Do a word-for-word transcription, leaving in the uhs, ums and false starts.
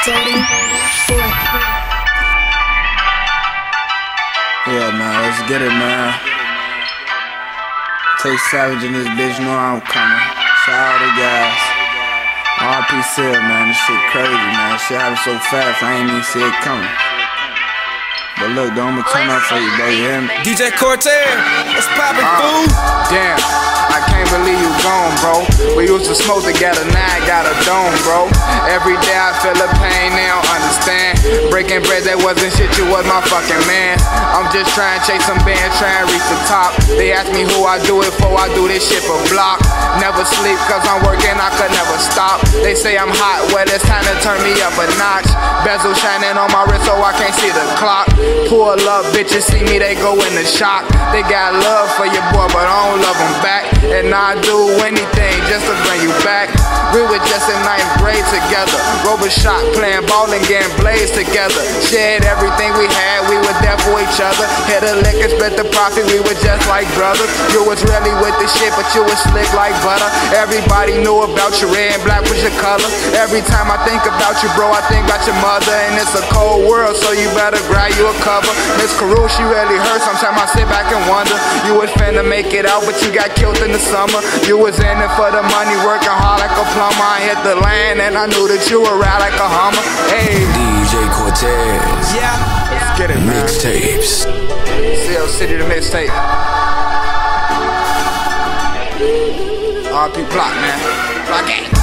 Dirty Four. Yeah, man, let's get it, man. Tay Savage in this bitch, know I'm coming. Shout out to guys. R P Seal, man, this shit crazy, man. Shit happened so fast, I ain't even see it coming. But look, though, I'ma turn up for you, bro, you hear me? D J Cortez, what's poppin', uh, fool? Damn, I can't believe you gone, bro. We used to smoke together, now I got a dome, bro. Every day I feel the pain, they don't understand. Breaking bread, that wasn't shit, you was my fucking man. I'm just trying to chase some bands, trying to reach the top. They ask me who I do it for, I do this shit for block. Never sleep, cause I'm working, I could never stop. They say I'm hot, well it's time to turn me up a notch. Bezel shining on my wrist so I can't see the clock. Pull up, bitches see me, they go into shock. They got love for your boy, but I don't love them back. And I do anything just to bring you back. We were just in ninth grade together. Robot shot, playing ball and getting blazed together. Shared everything we had, we were there for each other. Hit a lick and split the profit, we were just like brothers. You was really with the shit, but you was slick like butter. Everybody knew about your red and black was your color. Every time I think about you, bro, I think about your mother. And it's a cold world, so you better grab you a cover. Miss Carew, she really hurt. Sometimes I sit back and wonder. You was finna make it out, but you got killed in the summer. You was in it for the money, working hard like a plumber. I hit the land and I knew that you were ride like a Hummer. Hey, D J Cortez. Yeah, let's get it, man. Mixtapes. Seal City the mixtape. R P Block, man. Block it.